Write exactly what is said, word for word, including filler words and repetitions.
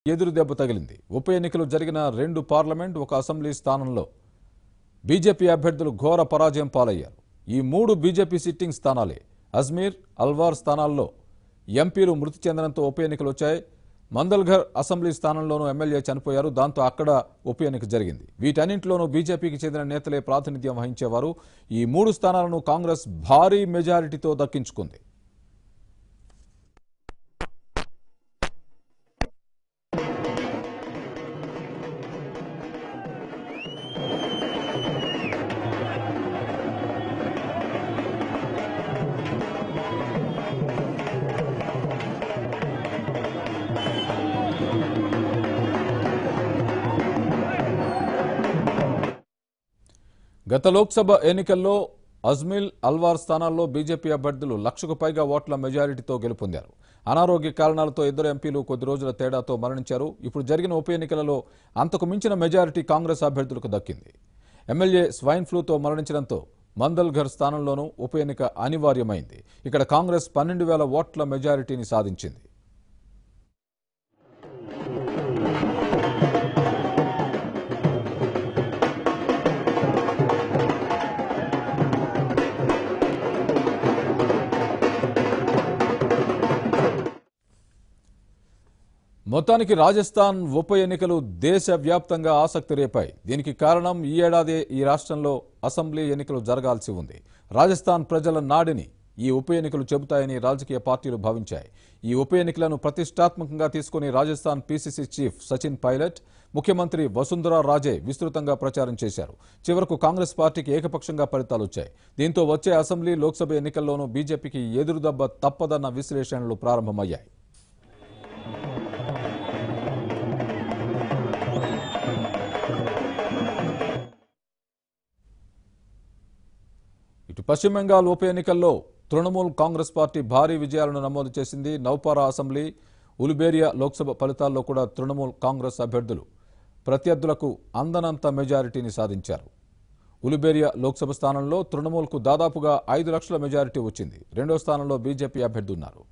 ఎదురు దెబ్బ తగిలింది. ఉప ఎన్నికలు జరిగిన రెండు పార్లమెంట్ ఒక అసెంబ్లీ స్థానంలో బీజేపీ అభ్యర్థులు ఘోర పరాజయం పాలయ్యారు. ఈ మూడు బీజేపీ సిట్టింగ్ స్థానాలే. అజ్మీర్, అల్వార్ స్థానాల్లో ఎంపీలు మృతి చెందడంతో ఉప ఎన్నికలు వచ్చాయి. మందల్ఘర్ అసెంబ్లీ స్థానంలోనూ ఎమ్మెల్యే చనిపోయారు. దాంతో అక్కడ ఉప ఎన్నిక జరిగింది. వీటన్నింటిలోనూ బీజేపీకి చెందిన నేతలే ప్రాతినిధ్యం వహించేవారు. ఈ మూడు స్థానాలను కాంగ్రెస్ భారీ మెజారిటీతో దక్కించుకుంది. గత లోక్సభ ఎన్నికల్లో అజ్మీర్, అల్వార్ స్థానాల్లో బీజేపీ అభ్యర్థులు లక్షకు పైగా ఓట్ల మెజారిటీతో గెలుపొందారు. అనారోగ్య కారణాలతో ఇద్దరు ఎంపీలు కొద్ది రోజుల తేడాతో మరణించారు. ఇప్పుడు జరిగిన ఉప ఎన్నికలలో అంతకు మించిన మెజారిటీ కాంగ్రెస్ అభ్యర్థులకు దక్కింది. ఎమ్మెల్యే స్వైన్ ఫ్లూతో మరణించడంతో మందల్ఘర్ స్థానంలోనూ ఉప ఎన్నిక అనివార్యమైంది. ఇక్కడ కాంగ్రెస్ పన్నెండు వేల ఓట్ల మెజారిటీని సాధించింది. మొత్తానికి రాజస్థాన్ ఉప ఎన్నికలు దేశవ్యాప్తంగా ఆసక్తి రేపాయి. దీనికి కారణం ఈ ఏడాది ఈ రాష్ట్రంలో అసెంబ్లీ ఎన్నికలు జరగాల్సి ఉంది. రాజస్థాన్ ప్రజల నాడిని ఈ ఉప ఎన్నికలు చెబుతాయని రాజకీయ పార్టీలు భావించాయి. ఈ ఉప ఎన్నికలను ప్రతిష్టాత్మకంగా తీసుకుని రాజస్థాన్ పీసీసీ చీఫ్ సచిన్ పైలట్, ముఖ్యమంత్రి వసుంధరా రాజే విస్తృతంగా ప్రచారం చేశారు. చివరకు కాంగ్రెస్ పార్టీకి ఏకపక్షంగా ఫలితాలు వచ్చాయి. దీంతో వచ్చే అసెంబ్లీ, లోక్సభ ఎన్నికల్లోనూ బీజేపీకి ఎదురుదెబ్బ తప్పదన్న విశ్లేషణలు ప్రారంభమయ్యాయి. ఇటు పశ్చిమ బెంగాల్ ఉప ఎన్నికల్లో తృణమూల్ కాంగ్రెస్ పార్టీ భారీ విజయాలను నమోదు చేసింది. నౌపారా అసెంబ్లీ, ఉలుబేరియా లోక్సభ ఫలితాల్లో కూడా తృణమూల్ కాంగ్రెస్ అభ్యర్థులు ప్రత్యర్థులకు అందనంత మెజారిటీని సాధించారు. ఉలుబేరియా లోక్సభ స్థానంలో తృణమూల్కు దాదాపుగా ఐదు లక్షల మెజారిటీ వచ్చింది. రెండో స్థానంలో బీజేపీ అభ్యర్థి ఉన్నారు.